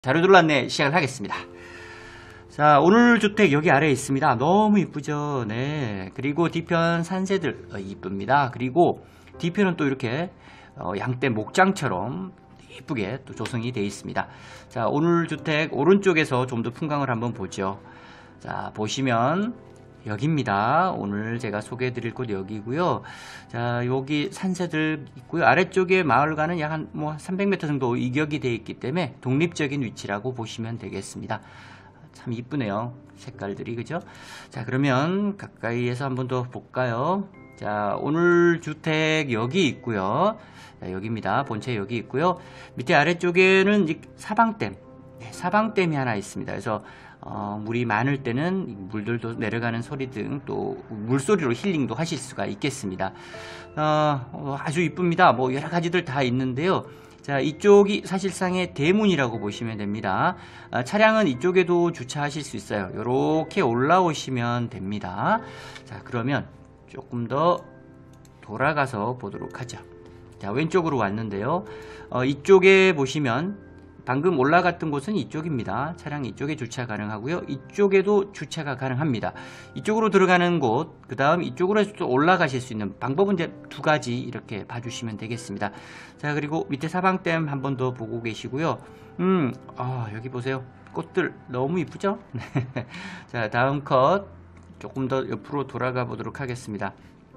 자료들로 안내 시작을 하겠습니다. 자, 오늘 주택 여기 아래에 있습니다. 너무 이쁘죠? 네. 그리고 뒤편 산세들 이쁩니다. 그리고 뒤편은 또 이렇게 양떼 목장처럼 이쁘게 또 조성이 되어 있습니다. 자, 오늘 주택 오른쪽에서 좀 더 풍광을 한번 보죠. 자, 보시면 여기입니다. 오늘 제가 소개해 드릴 곳 여기고요. 자, 여기 산세들 있고요. 아래쪽에 마을과는 약 한 300m 정도 이격이 되어 있기 때문에 독립적인 위치라고 보시면 되겠습니다. 참 이쁘네요. 색깔들이, 그죠? 자, 그러면 가까이에서 한번 더 볼까요? 자, 오늘 주택 여기 있고요. 자, 여기입니다. 본체 여기 있고요. 밑에 아래쪽에는 사방댐, 사방댐이 하나 있습니다. 그래서 물이 많을 때는 물들도 내려가는 소리 등 또 물소리로 힐링도 하실 수가 있겠습니다. 아주 이쁩니다. 뭐 여러 가지들 다 있는데요. 자, 이쪽이 사실상의 대문이라고 보시면 됩니다. 차량은 이쪽에도 주차하실 수 있어요. 이렇게 올라오시면 됩니다. 자, 그러면 조금 더 돌아가서 보도록 하죠. 자, 왼쪽으로 왔는데요. 이쪽에 보시면 방금 올라갔던 곳은 이쪽입니다. 차량 이쪽에 주차 가능하고요. 이쪽에도 주차가 가능합니다. 이쪽으로 들어가는 곳, 그 다음 이쪽으로 해서 또 올라가실 수 있는 방법은 이제 두 가지 이렇게 봐주시면 되겠습니다. 자, 그리고 밑에 사방댐 한 번 더 보고 계시고요. 여기 보세요. 꽃들 너무 이쁘죠? 자, 다음 컷 조금 더 옆으로 돌아가 보도록 하겠습니다.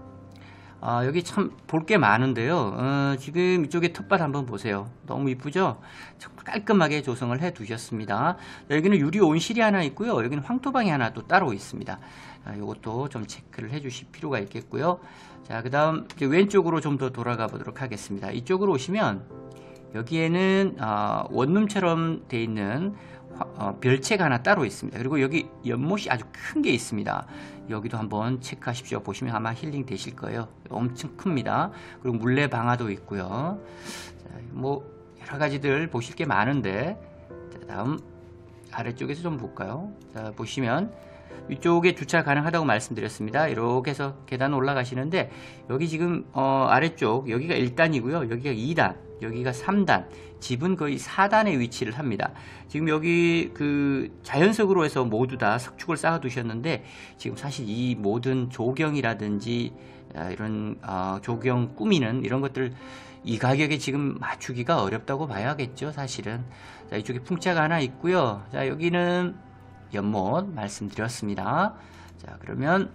여기 참 볼 게 많은데요. 지금 이쪽에 텃밭 한번 보세요. 너무 이쁘죠? 깔끔하게 조성을 해 두셨습니다. 여기는 유리 온실이 하나 있고요. 여기는 황토방이 하나 또 따로 있습니다. 이것도 좀 체크를 해 주실 필요가 있겠고요. 자, 그 다음 왼쪽으로 좀 더 돌아가 보도록 하겠습니다. 이쪽으로 오시면 여기에는 원룸처럼 되어 있는 별채가 하나 따로 있습니다. 그리고 여기 연못이 아주 큰 게 있습니다. 여기도 한번 체크하십시오. 보시면 아마 힐링 되실 거예요. 엄청 큽니다. 그리고 물레 방아도 있고요. 자, 뭐 여러 가지들 보실 게 많은데, 자, 다음 아래쪽에서 좀 볼까요? 자, 보시면 이쪽에 주차 가능하다고 말씀드렸습니다. 이렇게 해서 계단 올라가시는데, 여기 지금 아래쪽 여기가 1단이고요. 여기가 2단, 여기가 3단, 집은 거의 4단에 위치를 합니다. 지금 여기 자연석으로 해서 모두 다 석축을 쌓아 두셨는데, 지금 사실 이 모든 조경이라든지 이런 조경 꾸미는 이런 것들 이 가격에 지금 맞추기가 어렵다고 봐야겠죠, 사실은. 자, 이쪽에 풍차가 하나 있고요. 자, 여기는 연못 말씀드렸습니다. 자, 그러면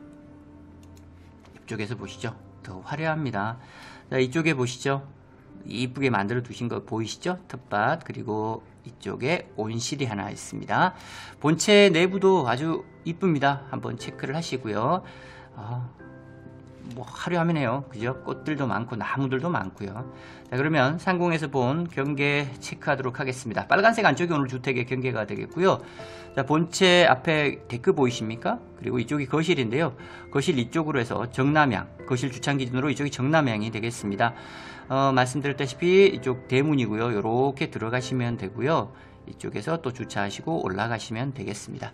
이쪽에서 보시죠. 더 화려합니다. 자, 이쪽에 보시죠. 이쁘게 만들어 두신 거 보이시죠? 텃밭, 그리고 이쪽에 온실이 하나 있습니다. 본체 내부도 아주 이쁩니다. 한번 체크를 하시고요. 뭐 화려하네요. 그죠? 꽃들도 많고 나무들도 많고요. 자, 그러면 상공에서 본 경계 체크하도록 하겠습니다. 빨간색 안쪽이 오늘 주택의 경계가 되겠고요. 자, 본체 앞에 데크 보이십니까? 그리고 이쪽이 거실인데요. 거실 이쪽으로 해서 정남향, 거실 주차장 기준으로 이쪽이 정남향이 되겠습니다. 말씀드렸다시피 이쪽 대문이고요. 이렇게 들어가시면 되고요. 이쪽에서 또 주차하시고 올라가시면 되겠습니다.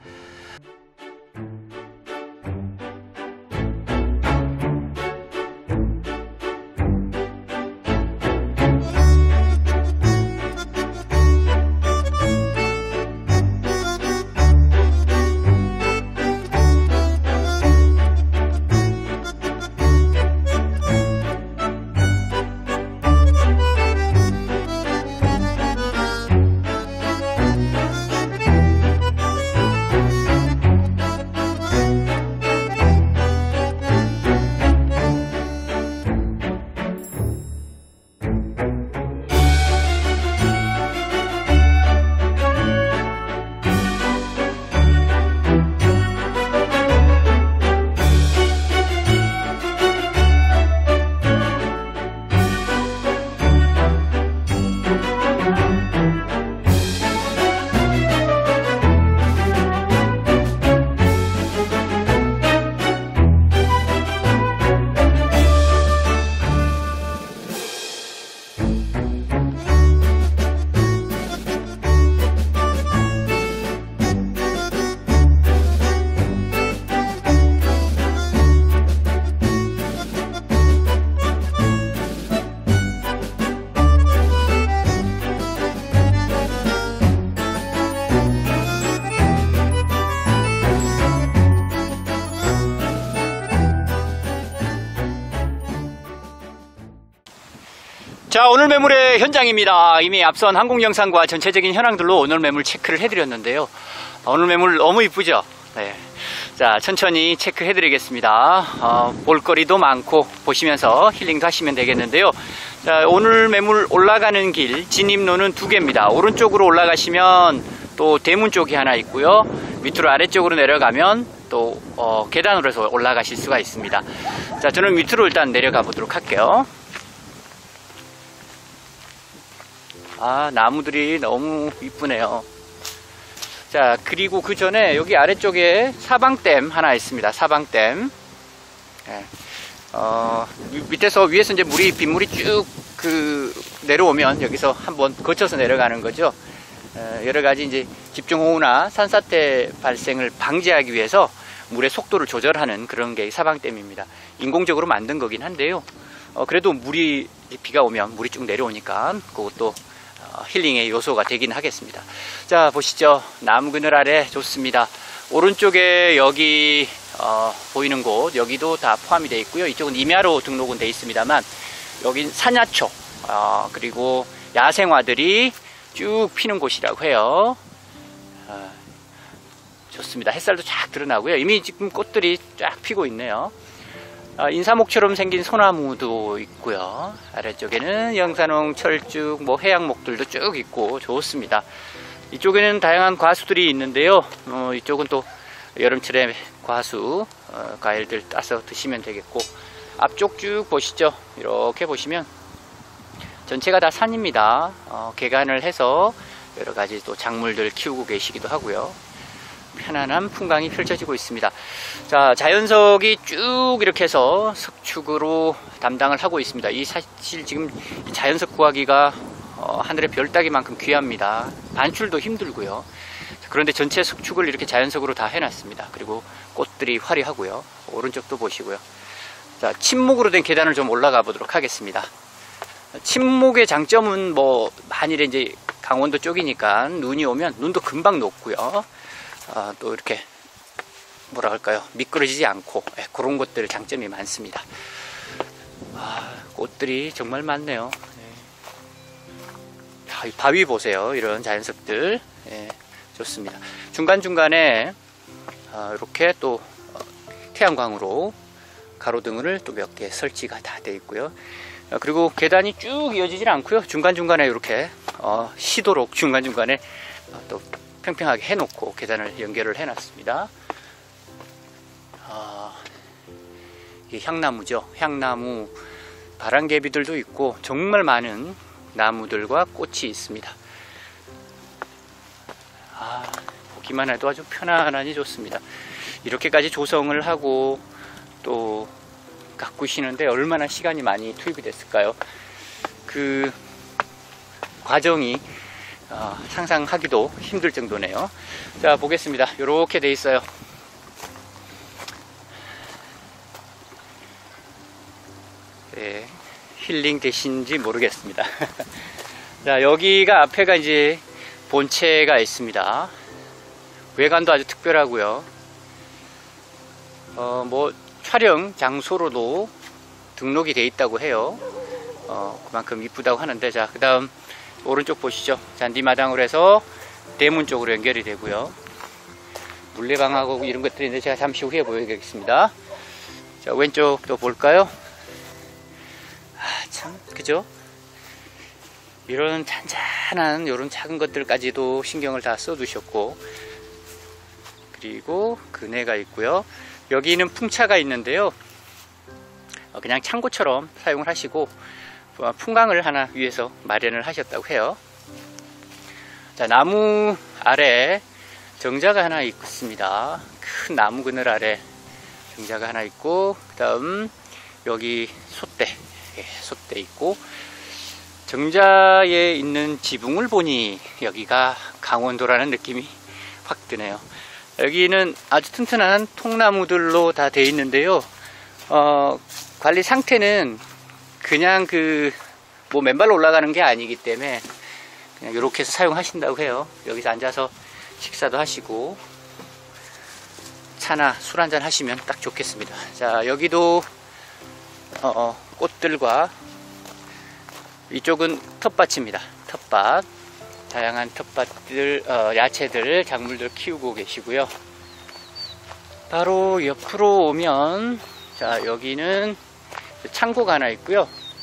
자, 오늘 매물의 현장입니다. 이미 앞선 항공 영상과 전체적인 현황들로 오늘 매물 체크를 해드렸는데요. 오늘 매물 너무 이쁘죠? 네. 자, 천천히 체크해 드리겠습니다. 볼거리도 많고 보시면서 힐링도 하시면 되겠는데요. 자, 오늘 매물 올라가는 길 진입로는 두 개입니다. 오른쪽으로 올라가시면 또 대문 쪽이 하나 있고요. 밑으로 아래쪽으로 내려가면 또 계단으로 해서 올라가실 수가 있습니다. 자, 저는 밑으로 일단 내려가 보도록 할게요. 아, 나무들이 너무 이쁘네요. 자, 그리고 그 전에 여기 아래쪽에 사방댐 하나 있습니다. 사방댐. 네. 밑에서 위에서 이제 빗물이 쭉 내려오면 여기서 한번 거쳐서 내려가는 거죠. 여러 가지 이제 집중호우나 산사태 발생을 방지하기 위해서 물의 속도를 조절하는 그런 게 사방댐입니다. 인공적으로 만든 거긴 한데요. 그래도 비가 오면 물이 쭉 내려오니까 그것도 힐링의 요소가 되긴 하겠습니다. 자, 보시죠. 나무 그늘 아래 좋습니다. 오른쪽에 여기 보이는 곳, 여기도 다 포함이 되어 있고요. 이쪽은 임야로 등록은 되어 있습니다만 여긴 산야초, 그리고 야생화들이 쭉 피는 곳이라고 해요. 좋습니다. 햇살도 쫙 드러나고요. 이미 지금 꽃들이 쫙 피고 있네요. 인사목처럼 생긴 소나무도 있고요. 아래쪽에는 영산홍, 철쭉, 해양목들도 쭉 있고 좋습니다. 이쪽에는 다양한 과수들이 있는데요. 이쪽은 또 여름철에 과수, 과일들 따서 드시면 되겠고, 앞쪽 쭉 보시죠. 이렇게 보시면 전체가 다 산입니다. 개간을 해서 여러 가지 또 작물들 키우고 계시기도 하고요. 편안한 풍광이 펼쳐지고 있습니다. 자, 자연석이 쭉 이렇게 해서 석축으로 담당을 하고 있습니다. 사실 지금 자연석 구하기가 하늘의 별 따기만큼 귀합니다. 반출도 힘들고요. 그런데 전체 석축을 이렇게 자연석으로 다 해놨습니다. 그리고 꽃들이 화려하고요. 오른쪽도 보시고요. 자, 침묵으로 된 계단을 좀 올라가 보도록 하겠습니다. 침묵의 장점은 만일에 이제 강원도 쪽이니까 눈이 오면 눈도 금방 녹고요. 또 이렇게 뭐라 할까요, 미끄러지지 않고, 그런 것들 장점이 많습니다. 꽃들이 정말 많네요. 이 바위 보세요. 이런 자연석들 좋습니다. 중간중간에 이렇게 또 태양광으로 가로등을 또 몇 개 설치가 다 되어 있고요. 그리고 계단이 쭉 이어지질 않고요. 중간중간에 이렇게 쉬도록 중간중간에 또 평평하게 해놓고 계단을 연결을 해놨습니다. 이게 향나무죠. 향나무, 바람개비들도 있고 정말 많은 나무들과 꽃이 있습니다. 보기만 해도 아주 편안하니 좋습니다. 이렇게까지 조성을 하고 또 가꾸시는데 얼마나 시간이 많이 투입이 됐을까요? 그 과정이 상상하기도 힘들 정도네요. 자, 보겠습니다. 이렇게 돼 있어요. 네, 힐링 되신지 모르겠습니다. 자, 여기가 앞에가 이제 본체가 있습니다. 외관도 아주 특별하고요. 촬영 장소로도 등록이 돼 있다고 해요. 그만큼 이쁘다고 하는데, 자, 그 다음 오른쪽 보시죠. 잔디마당으로 해서 대문 쪽으로 연결이 되고요. 물레방하고 이런 것들이 있는데 제가 잠시 후에 보여드리겠습니다. 자, 왼쪽도 볼까요? 참, 그죠? 이런 잔잔한 이런 작은 것들까지도 신경을 다 써두셨고, 그리고 그네가 있고요. 여기는 풍차가 있는데요. 그냥 창고처럼 사용을 하시고 풍광을 하나 위에서 마련을 하셨다고 해요. 자, 나무 아래 정자가 하나 있습니다. 큰 나무 그늘 아래 정자가 하나 있고, 그 다음 여기 솥대 있고, 정자에 있는 지붕을 보니 여기가 강원도라는 느낌이 확 드네요. 여기는 아주 튼튼한 통나무들로 다 되어 있는데요. 관리 상태는 그냥 맨발로 올라가는 게 아니기 때문에 그냥 이렇게 해서 사용하신다고 해요. 여기서 앉아서 식사도 하시고 차나 술 한잔 하시면 딱 좋겠습니다. 자, 여기도 꽃들과 이쪽은 텃밭입니다. 텃밭. 다양한 텃밭들, 야채들, 작물들 키우고 계시고요. 바로 옆으로 오면, 자, 여기는 창고가 하나 있고요.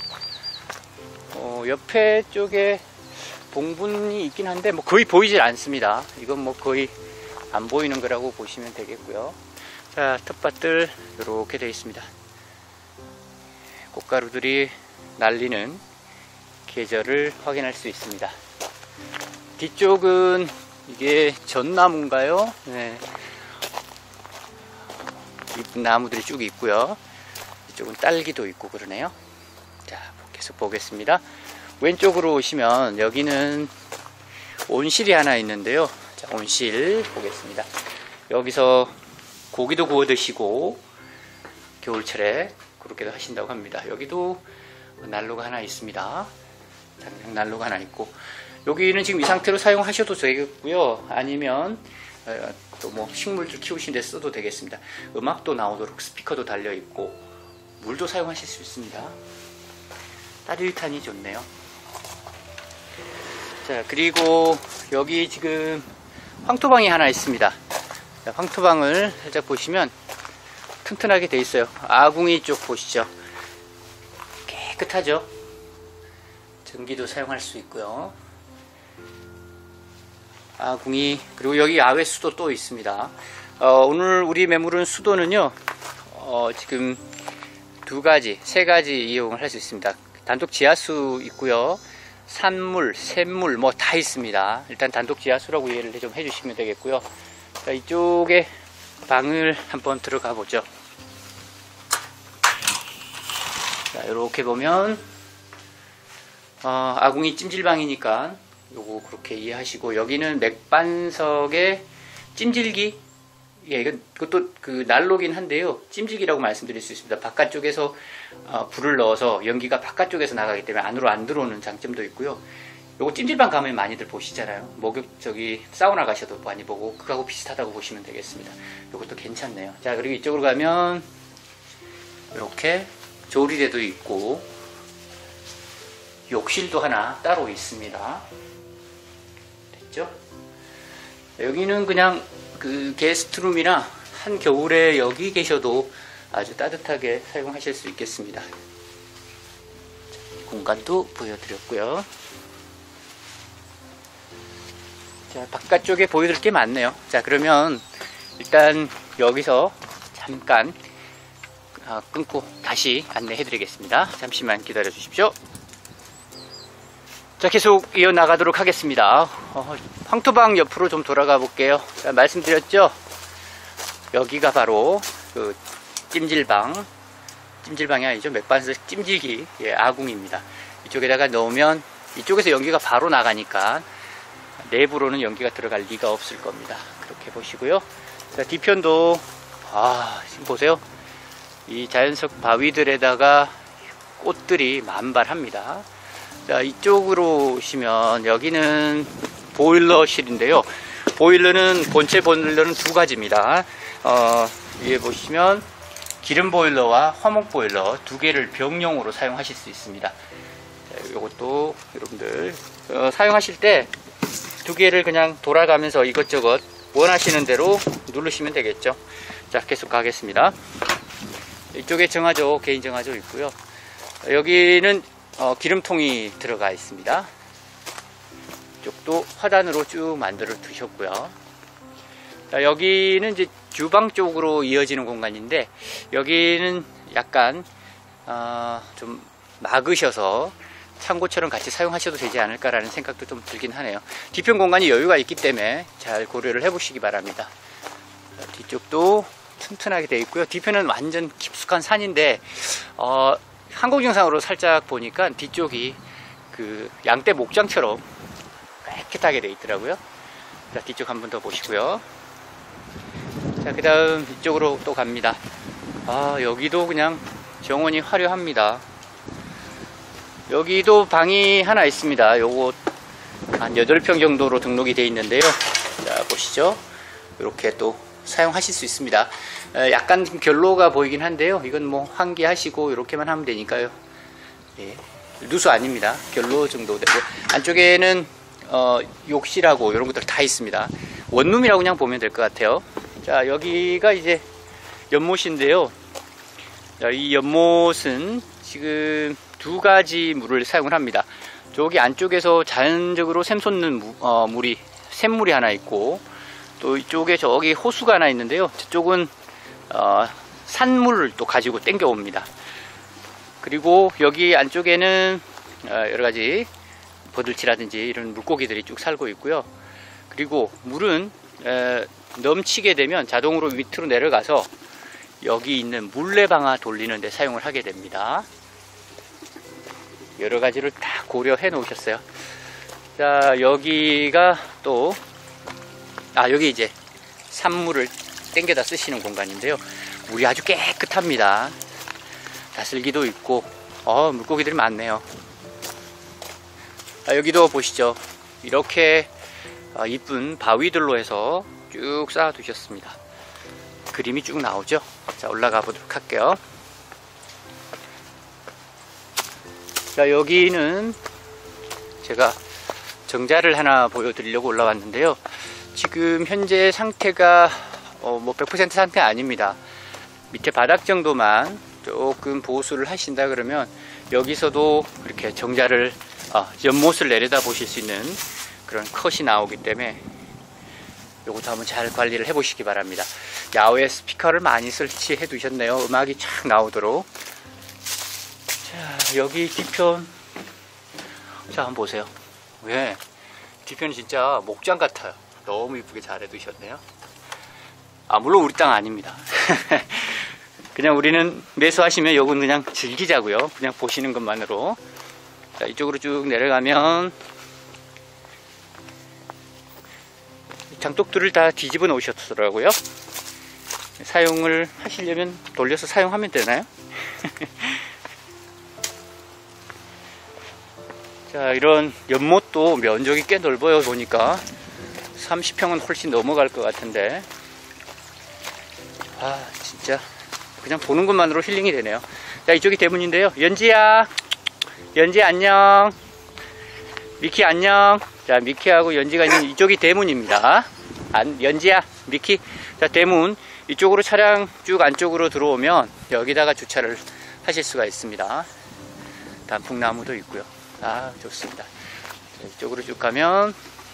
옆에 쪽에 봉분이 있긴 한데, 뭐 거의 보이질 않습니다. 이건 뭐 거의 안 보이는 거라고 보시면 되겠고요. 자, 텃밭들 이렇게 되어 있습니다. 꽃가루들이 날리는 계절을 확인할 수 있습니다. 뒤쪽은 이게 전나무인가요? 네. 이쁜 나무들이 쭉 있고요. 이쪽은 딸기도 있고 그러네요. 자, 계속 보겠습니다. 왼쪽으로 오시면 여기는 온실이 하나 있는데요. 자, 온실 보겠습니다. 여기서 고기도 구워 드시고 겨울철에 그렇게도 하신다고 합니다. 여기도 난로가 하나 있습니다. 장작 난로가 하나 있고, 여기는 지금 이 상태로 사용하셔도 되겠고요. 아니면 또 뭐 식물들 키우신 데 써도 되겠습니다. 음악도 나오도록 스피커도 달려 있고 물도 사용하실 수 있습니다. 따뜻하니 좋네요. 자, 그리고 여기 지금 황토방이 하나 있습니다. 자, 황토방을 살짝 보시면 튼튼하게 돼 있어요. 아궁이 쪽 보시죠. 깨끗하죠. 전기도 사용할 수 있고요. 아궁이, 그리고 여기 야외 수도 또 있습니다. 오늘 우리 매물은 수도는요, 지금 세 가지 이용을 할 수 있습니다. 단독 지하수 있고요. 산물, 샘물 뭐 다 있습니다. 일단 단독 지하수라고 이해를 좀 해주시면 되겠고요. 자, 이쪽에 방을 한번 들어가 보죠. 자, 이렇게 보면 아궁이 찜질방이니까 요거 그렇게 이해하시고, 여기는 맥반석에 찜질기, 예, 이것도 그 난로긴 한데요, 찜질기라고 말씀드릴 수 있습니다. 바깥쪽에서 불을 넣어서 연기가 바깥쪽에서 나가기 때문에 안으로 안 들어오는 장점도 있고요. 요거 찜질방 가면 많이들 보시잖아요. 저기 사우나 가셔도 많이 보고, 그거하고 비슷하다고 보시면 되겠습니다. 요것도 괜찮네요. 자, 그리고 이쪽으로 가면 이렇게 조리대도 있고 욕실도 하나 따로 있습니다. 됐죠? 여기는 그냥 그 게스트룸이나 한겨울에 여기 계셔도 아주 따뜻하게 사용하실 수 있겠습니다. 공간도 보여드렸고요. 자, 바깥쪽에 보여드릴 게 많네요. 자, 그러면 일단 여기서 잠깐 끊고 다시 안내해 드리겠습니다. 잠시만 기다려 주십시오. 자, 계속 이어나가도록 하겠습니다. 황토방 옆으로 좀 돌아가 볼게요. 자, 말씀드렸죠? 여기가 바로 그 찜질방이 아니죠. 맥반석 찜질기, 예, 아궁입니다. 이쪽에다가 넣으면 이쪽에서 연기가 바로 나가니까 내부로는 연기가 들어갈 리가 없을 겁니다. 그렇게 보시고요. 자, 뒤편도 지금 보세요. 이 자연석 바위들에다가 꽃들이 만발합니다. 자, 이쪽으로 오시면 여기는 보일러실인데요. 본체 보일러는 두 가지입니다. 위에 보시면 기름 보일러와 화목 보일러 두 개를 병용으로 사용하실 수 있습니다. 자, 이것도 여러분들 사용하실 때 두 개를 그냥 돌아가면서 이것저것 원하시는 대로 누르시면 되겠죠. 자, 계속 가겠습니다. 이쪽에 정화조, 개인 정화조 있고요. 여기는 기름통이 들어가 있습니다. 이쪽도 화단으로 쭉 만들어 두셨고요. 자, 여기는 이제 주방 쪽으로 이어지는 공간인데, 여기는 약간 좀 막으셔서 창고처럼 같이 사용하셔도 되지 않을까라는 생각도 좀 들긴 하네요. 뒤편 공간이 여유가 있기 때문에 잘 고려를 해 보시기 바랍니다. 자, 뒤쪽도 튼튼하게 되어 있고요. 뒤편은 완전 깊숙한 산인데 항공증상으로 살짝 보니까 뒤쪽이 그 양떼 목장처럼 깨끗하게 되어 있더라고요. 자, 뒤쪽 한 번 더 보시고요. 자, 그 다음 이쪽으로 또 갑니다. 여기도 그냥 정원이 화려합니다. 여기도 방이 하나 있습니다. 요거 한 8평 정도로 등록이 되어 있는데요. 자, 보시죠. 이렇게 또 사용하실 수 있습니다. 약간 결로가 보이긴 한데요. 이건 뭐 환기하시고 이렇게만 하면 되니까요. 예, 누수 아닙니다. 결로 정도 되고, 안쪽에는 욕실하고 이런 것들 다 있습니다. 원룸이라고 그냥 보면 될 것 같아요. 자, 여기가 이제 연못인데요. 자, 이 연못은 지금 두 가지 물을 사용을 합니다. 저기 안쪽에서 자연적으로 샘솟는 물이 샘물이 하나 있고, 또 이쪽에 저기 호수가 하나 있는데요. 저쪽은 산물을 또 가지고 땡겨 옵니다. 그리고 여기 안쪽에는 여러 가지 버들치라든지 이런 물고기들이 쭉 살고 있고요. 그리고 물은 넘치게 되면 자동으로 밑으로 내려가서 여기 있는 물레방아 돌리는 데 사용을 하게 됩니다. 여러 가지를 다 고려해 놓으셨어요. 자, 여기가 또 여기 이제 산물을 땡겨다 쓰시는 공간인데요. 물이 아주 깨끗합니다. 다슬기도 있고 물고기들이 많네요. 여기도 보시죠. 이렇게 이쁜 바위들로 해서 쭉 쌓아 두셨습니다. 그림이 쭉 나오죠. 자, 올라가 보도록 할게요. 자, 여기는 제가 정자를 하나 보여드리려고 올라왔는데요. 지금 현재 상태가 뭐 100% 상태가 아닙니다. 밑에 바닥 정도만 조금 보수를 하신다 그러면 여기서도 이렇게 정자를 연못을 내려다 보실 수 있는 그런 컷이 나오기 때문에 요것도 한번 잘 관리를 해 보시기 바랍니다. 야외 스피커를 많이 설치해 두셨네요. 음악이 쫙 나오도록. 자, 여기 뒤편, 자, 한번 보세요. 왜? 뒤편이 진짜 목장 같아요. 너무 이쁘게 잘 해두셨네요. 물론 우리 땅 아닙니다. 그냥 우리는 매수하시면 요건 그냥 즐기자고요. 그냥 보시는 것만으로. 자, 이쪽으로 쭉 내려가면 장독들을 다 뒤집어 놓으셨더라고요. 사용을 하시려면 돌려서 사용하면 되나요? 자, 이런 연못도 면적이 꽤 넓어요. 보니까 30평은 훨씬 넘어갈 것 같은데, 진짜 그냥 보는 것만으로 힐링이 되네요. 자, 이쪽이 대문인데요. 연지야 안녕. 미키 안녕. 자, 미키하고 연지가 있는 이쪽이 대문입니다. 연지야, 미키. 자, 대문. 이쪽으로 차량 쭉 안쪽으로 들어오면 여기다가 주차를 하실 수가 있습니다. 단풍나무도 있고요. 좋습니다. 자, 이쪽으로 쭉 가면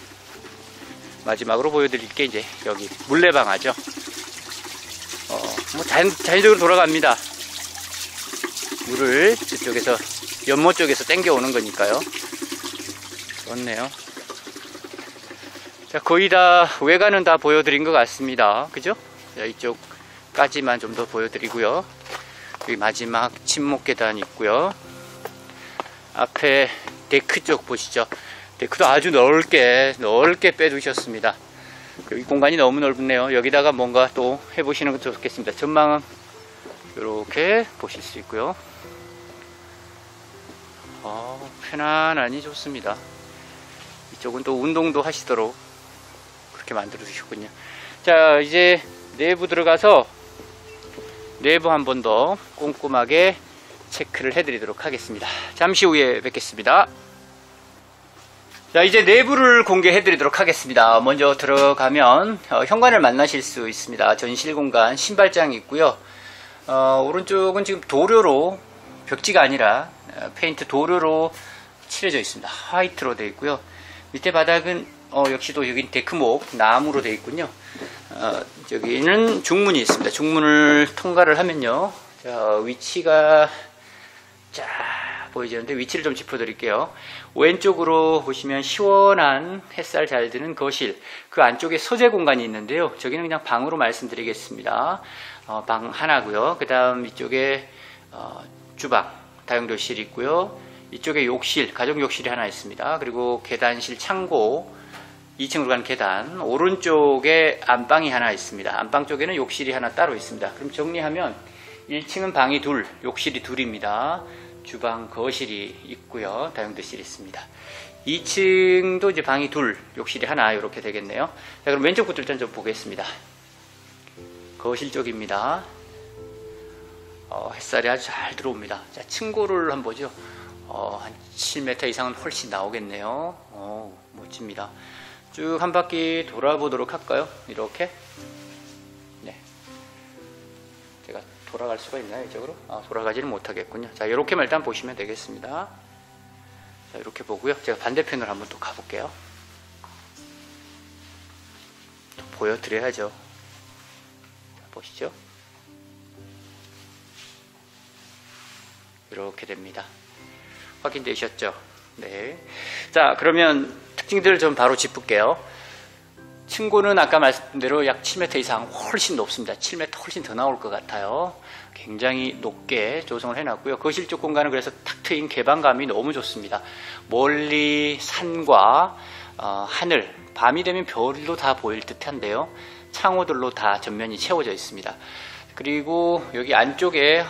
마지막으로 보여드릴 게 이제 여기 물레방아죠. 뭐 자연적으로 돌아갑니다. 물을 저쪽에서 연못 쪽에서 땡겨 오는 거니까요. 좋네요. 자, 거의 다 외관은 다 보여드린 것 같습니다. 그죠? 자, 이쪽까지만 좀 더 보여드리고요. 여기 마지막 침묵 계단 있고요. 앞에 데크 쪽 보시죠. 데크도 아주 넓게 빼두셨습니다. 여기 공간이 너무 넓네요. 여기다가 뭔가 또 해보시는 것도 좋겠습니다. 전망은 이렇게 보실 수 있고요. 편안하니 좋습니다. 이쪽은 또 운동도 하시도록 그렇게 만들어 주셨군요. 자, 이제 내부 들어가서 내부 한 번 더 꼼꼼하게 체크를 해드리도록 하겠습니다. 잠시 후에 뵙겠습니다. 자, 이제 내부를 공개해 드리도록 하겠습니다. 먼저 들어가면 현관을 만나실 수 있습니다. 전실 공간, 신발장이 있고요. 오른쪽은 지금 도료로, 벽지가 아니라 페인트 도료로 칠해져 있습니다. 화이트로 되어 있고요. 밑에 바닥은 역시도 여긴 데크목 나무로 되어 있군요. 여기는 중문이 있습니다. 중문을 통과를 하면요, 자, 위치가 쫙 보이시는데 위치를 좀 짚어 드릴게요. 왼쪽으로 보시면 시원한 햇살 잘 드는 거실, 그 안쪽에 서재 공간이 있는데요. 저기는 그냥 방으로 말씀드리겠습니다. 방 하나고요. 그 다음 이쪽에 주방, 다용도실이 있고요. 이쪽에 욕실, 가정 욕실이 하나 있습니다. 그리고 계단실, 창고, 2층으로 가는 계단, 오른쪽에 안방이 하나 있습니다. 안방 쪽에는 욕실이 하나 따로 있습니다. 그럼 정리하면 1층은 방이 둘, 욕실이 둘입니다. 주방, 거실이 있고요. 다용도실이 있습니다. 2층도 이제 방이 둘, 욕실이 하나, 이렇게 되겠네요. 자, 그럼 왼쪽부터 일단 좀 보겠습니다. 거실 쪽입니다. 햇살이 아주 잘 들어옵니다. 자, 층고를 한번 보죠. 한 7m 이상은 훨씬 나오겠네요. 멋집니다. 쭉 한 바퀴 돌아보도록 할까요? 이렇게. 네. 제가 돌아갈 수가 있나요, 이쪽으로? 돌아가지는 못하겠군요. 자, 이렇게만 일단 보시면 되겠습니다. 자, 이렇게 보고요. 제가 반대편으로 한번 또 가볼게요. 또 보여드려야죠. 자, 보시죠. 이렇게 됩니다. 확인되셨죠? 네. 자, 그러면 특징들을 좀 바로 짚을게요. 층고는 아까 말씀드린 대로 약 7m 이상 훨씬 높습니다. 7m 훨씬 더 나올 것 같아요. 굉장히 높게 조성을 해놨고요. 거실 쪽 공간은 그래서 탁 트인 개방감이 너무 좋습니다. 멀리 산과 하늘, 밤이 되면 별도 다 보일 듯한데요. 창호들로 다 전면이 채워져 있습니다. 그리고 여기 안쪽에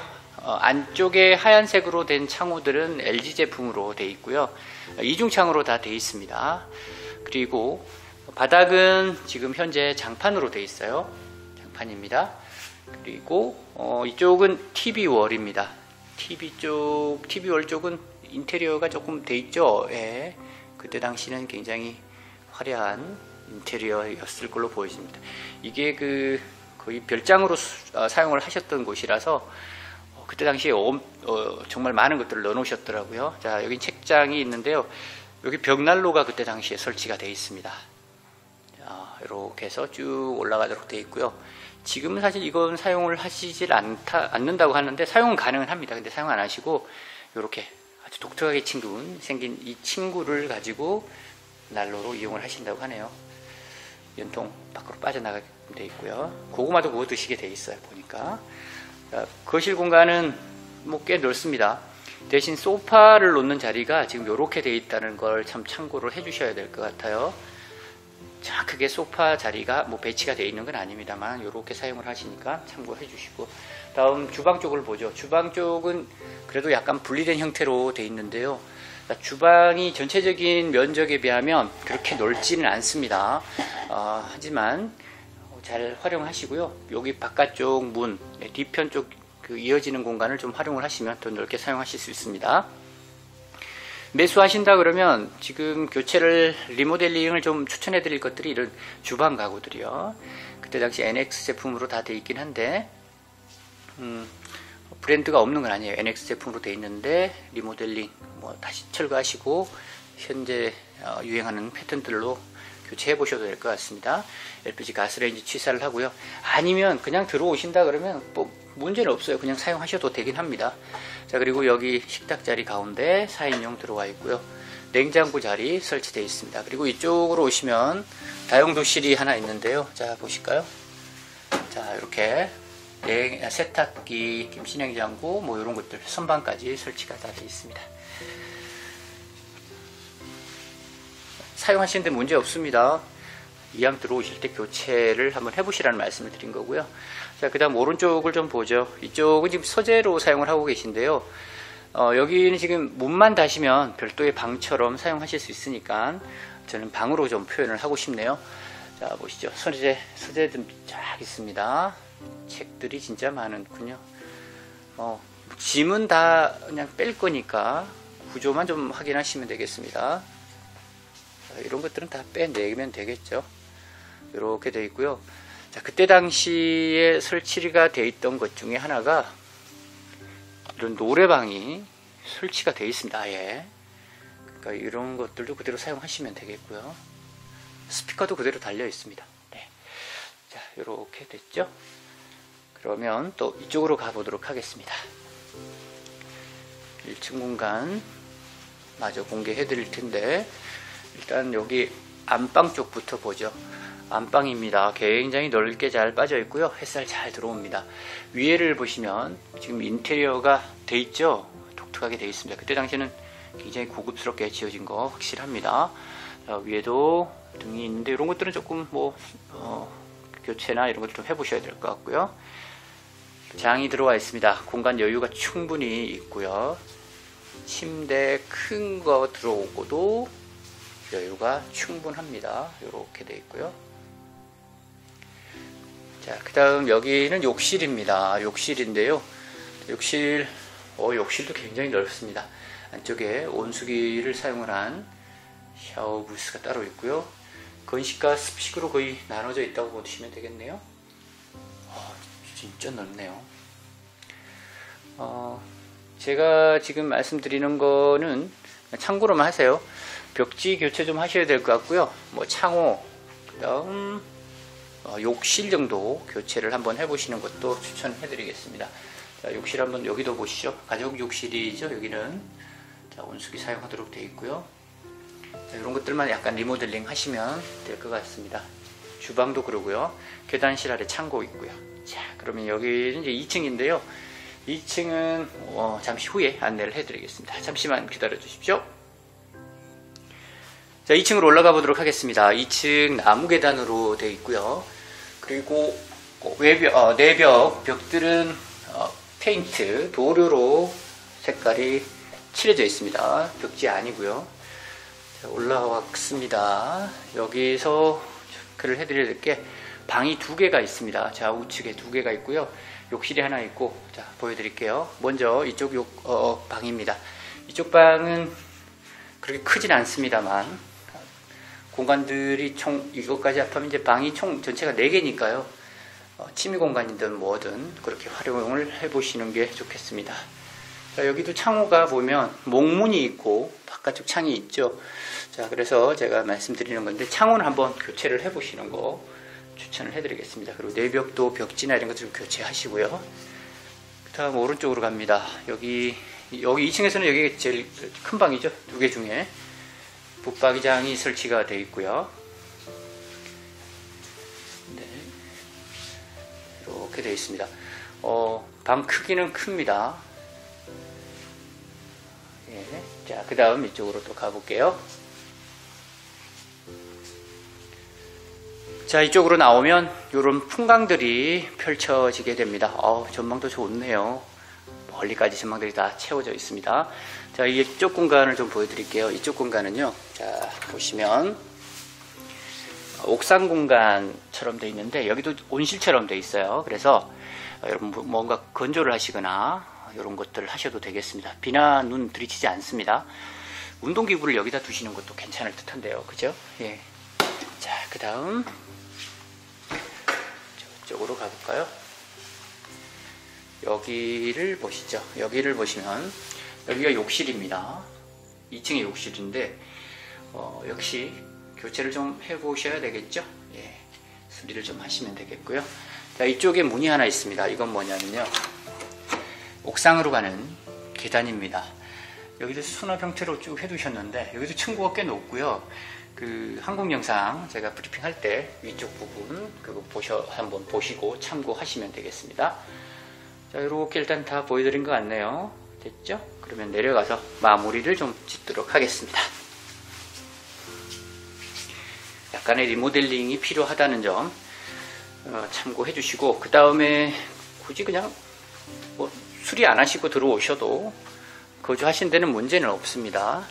하얀색으로 된 창호들은 LG 제품으로 되어 있고요. 이중창으로 다 되어 있습니다. 그리고 바닥은 지금 현재 장판으로 되어 있어요. 장판입니다. 그리고 이쪽은 TV월입니다. TV월 쪽은 인테리어가 조금 되어 있죠. 예. 그때 당시는 굉장히 화려한 인테리어였을 걸로 보여집니다. 이게 거의 별장으로 사용을 하셨던 곳이라서 그때 당시에 정말 많은 것들을 넣어 놓으셨더라고요. 자, 여기 책장이 있는데요. 여기 벽난로가 그때 당시에 설치가 되어 있습니다. 자, 이렇게 해서 쭉 올라가도록 되어 있고요. 지금은 사실 이건 사용을 하시질 않는다고 하는데 사용은 가능은 합니다. 근데 사용 안 하시고 이렇게 아주 독특하게 생긴 이 친구를 가지고 난로로 이용을 하신다고 하네요. 연통 밖으로 빠져나가게 되어 있고요. 고구마도 구워 드시게 되어 있어요. 보니까. 자, 거실 공간은 뭐 꽤 넓습니다. 대신 소파를 놓는 자리가 지금 이렇게 되어 있다는 걸 참 참고를 해 주셔야 될 것 같아요. 자, 크게 소파 자리가 뭐 배치가 되어 있는 건 아닙니다만 이렇게 사용을 하시니까 참고해 주시고, 다음 주방 쪽을 보죠. 주방 쪽은 그래도 약간 분리된 형태로 되어 있는데요. 자, 주방이 전체적인 면적에 비하면 그렇게 넓지는 않습니다. 하지만 잘 활용하시고요. 여기 바깥쪽 문, 뒤편 쪽 이어지는 공간을 좀 활용을 하시면 더 넓게 사용하실 수 있습니다. 매수하신다 그러면 지금 교체를 리모델링을 좀 추천해 드릴 것들이 이런 주방 가구들이요. 그때 당시 NX 제품으로 다 되어 있긴 한데 브랜드가 없는 건 아니에요. NX 제품으로 되어 있는데 리모델링 뭐 다시 철거하시고 현재 유행하는 패턴들로 교체해 보셔도 될 것 같습니다. LPG 가스레인지 취사를 하고요. 아니면 그냥 들어오신다 그러면 뭐 문제는 없어요. 그냥 사용하셔도 되긴 합니다. 자, 그리고 여기 식탁 자리 가운데 4인용 들어와 있고요. 냉장고 자리 설치되어 있습니다. 그리고 이쪽으로 오시면 다용도실이 하나 있는데요. 자, 보실까요? 자, 이렇게 세탁기, 김치냉장고 뭐 이런 것들 선반까지 설치가 다 되어 있습니다. 사용하시는데 문제 없습니다. 이왕 들어오실 때 교체를 한번 해보시라는 말씀을 드린 거고요. 자, 그 다음 오른쪽을 좀 보죠. 이쪽은 지금 서재로 사용을 하고 계신데요. 여기는 지금 문만 닫으면 별도의 방처럼 사용하실 수 있으니까 저는 방으로 좀 표현을 하고 싶네요. 자, 보시죠. 서재들 쫙 있습니다. 책들이 진짜 많군요. 짐은 다 그냥 뺄 거니까 구조만 좀 확인하시면 되겠습니다. 자, 이런 것들은 다 빼내면 되겠죠. 이렇게 되어 있고요. 자, 그때 당시에 설치가 되어 있던 것 중에 하나가 이런 노래방이 설치가 되어 있습니다. 아예. 그러니까 이런 것들도 그대로 사용하시면 되겠고요. 스피커도 그대로 달려 있습니다. 네. 자, 이렇게 됐죠. 그러면 또 이쪽으로 가보도록 하겠습니다. 1층 공간 마저 공개해 드릴 텐데, 일단 여기 안방 쪽부터 보죠. 안방입니다. 굉장히 넓게 잘 빠져 있고요. 햇살 잘 들어옵니다. 위에를 보시면 지금 인테리어가 돼 있죠. 독특하게 돼 있습니다. 그때 당시에는 굉장히 고급스럽게 지어진 거 확실합니다. 자, 위에도 등이 있는데 이런 것들은 조금 뭐 교체나 이런 것들 좀 해보셔야 될 것 같고요. 장이 들어와 있습니다. 공간 여유가 충분히 있고요. 침대 큰 거 들어오고도 여유가 충분합니다. 이렇게 되어 있고요. 자, 그 다음 여기는 욕실입니다. 욕실인데요. 욕실도 굉장히 넓습니다. 안쪽에 온수기를 사용을 한 샤워 부스가 따로 있고요. 건식과 습식으로 거의 나눠져 있다고 보시면 되겠네요. 진짜 넓네요. 제가 지금 말씀드리는 거는 참고로만 하세요. 벽지 교체 좀 하셔야 될 것 같고요. 뭐 창호, 그 다음 욕실 정도 교체를 한번 해보시는 것도 추천해 드리겠습니다. 자, 욕실 한번 여기도 보시죠. 가족 욕실이죠. 여기는 자, 온수기 사용하도록 되어 있고요. 자, 이런 것들만 약간 리모델링 하시면 될 것 같습니다. 주방도 그러고요. 계단실 아래 창고 있고요. 자, 그러면 여기는 이제 2층인데요. 2층은 잠시 후에 안내를 해드리겠습니다. 잠시만 기다려 주십시오. 자, 2층으로 올라가 보도록 하겠습니다. 2층 나무 계단으로 되어 있고요. 그리고 내벽 벽들은 페인트 도료로 색깔이 칠해져 있습니다. 벽지 아니고요. 자, 올라왔습니다. 여기서 체크를 해드려야 될 게 방이 2개가 있습니다. 좌우측에 2개가 있고요. 욕실이 하나 있고, 자, 보여드릴게요. 먼저 이쪽 방입니다. 이쪽 방은 그렇게 크진 않습니다만 공간들이 총 이것까지 합하면 이제 방이 총 전체가 4개니까요. 취미 공간이든 뭐든 그렇게 활용을 해보시는 게 좋겠습니다. 자, 여기도 창호가 보면 목문이 있고 바깥쪽 창이 있죠. 자, 그래서 제가 말씀드리는 건데 창호는 한번 교체를 해보시는 거 추천을 해드리겠습니다. 그리고 내벽도 벽지나 이런 것들 좀 교체하시고요. 그 다음 오른쪽으로 갑니다. 여기 2층에서는 여기 제일 큰 방이죠. 2개 중에 붙박이장이 설치가 되어 있고요. 네, 이렇게 되어 있습니다. 방 크기는 큽니다. 예. 자, 그 다음 이쪽으로 또 가볼게요. 자, 이쪽으로 나오면 이런 풍광들이 펼쳐지게 됩니다. 전망도 좋네요. 멀리까지 전망들이 다 채워져 있습니다. 자, 이쪽 공간을 좀 보여드릴게요. 이쪽 공간은요, 자, 보시면 옥상 공간처럼 되어 있는데 여기도 온실처럼 되어 있어요. 그래서 여러분 뭔가 건조를 하시거나 이런 것들을 하셔도 되겠습니다. 비나 눈 들이치지 않습니다. 운동기구를 여기다 두시는 것도 괜찮을 듯한데요. 그죠? 예. 자, 그 다음 저쪽으로 가볼까요? 여기를 보시죠. 여기를 보시면 여기가 욕실입니다. 2층의 욕실인데 역시 교체를 좀 해보셔야 되겠죠. 예, 수리를 좀 하시면 되겠고요. 자, 이쪽에 문이 하나 있습니다. 이건 뭐냐면요, 옥상으로 가는 계단입니다. 여기도 수납 형태로 쭉 해두셨는데 여기도 층고가 꽤 높고요. 그 한국 영상 제가 브리핑 할 때 위쪽 부분 그거 한번 보시고 참고하시면 되겠습니다. 자, 이렇게 일단 다 보여드린 것 같네요. 됐죠? 그러면 내려가서 마무리를 좀 짓도록 하겠습니다. 약간의 리모델링이 필요하다는 점 참고해 주시고, 그 다음에 굳이 그냥 뭐 수리 안 하시고 들어오셔도 거주하신 데는 문제는 없습니다.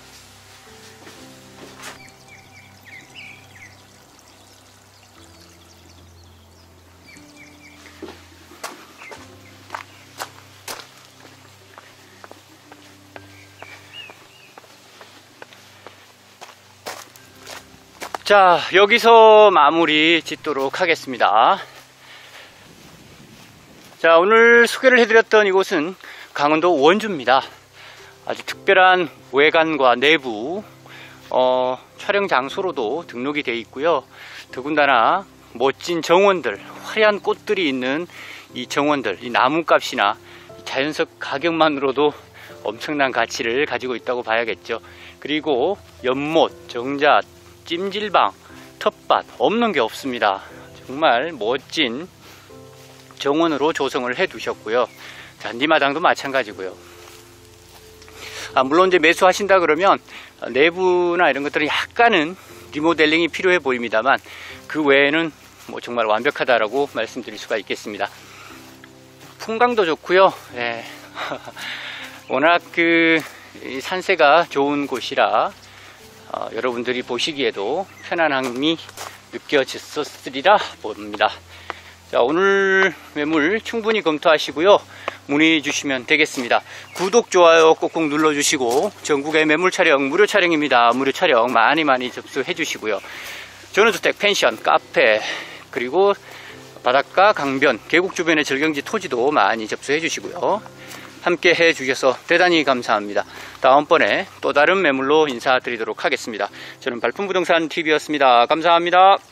자, 여기서 마무리 짓도록 하겠습니다. 자, 오늘 소개를 해드렸던 이곳은 강원도 원주입니다. 아주 특별한 외관과 내부 촬영 장소로도 등록이 되어 있고요. 더군다나 멋진 정원들, 화려한 꽃들이 있는 이 정원들, 이 나무값이나 자연석 가격만으로도 엄청난 가치를 가지고 있다고 봐야겠죠. 그리고 연못, 정자, 찜질방, 텃밭 없는 게 없습니다. 정말 멋진 정원으로 조성을 해 두셨고요. 잔디마당도 마찬가지고요. 물론 이제 매수하신다 그러면 내부나 이런 것들은 약간은 리모델링이 필요해 보입니다만 그 외에는 뭐 정말 완벽하다라고 말씀드릴 수가 있겠습니다. 풍광도 좋고요. 예. 워낙 그 산세가 좋은 곳이라 여러분들이 보시기에도 편안함이 느껴졌으리라 봅니다. 자, 오늘 매물 충분히 검토하시고요. 문의 주시면 되겠습니다. 구독, 좋아요 꼭꼭 눌러주시고 전국의 매물 촬영 무료 촬영입니다. 무료 촬영 많이 접수해 주시고요. 전원주택, 펜션, 카페, 그리고 바닷가, 강변, 계곡 주변의 절경지 토지도 많이 접수해 주시고요. 함께 해 주셔서 대단히 감사합니다. 다음번에 또 다른 매물로 인사드리도록 하겠습니다. 저는 발품부동산 TV였습니다. 감사합니다.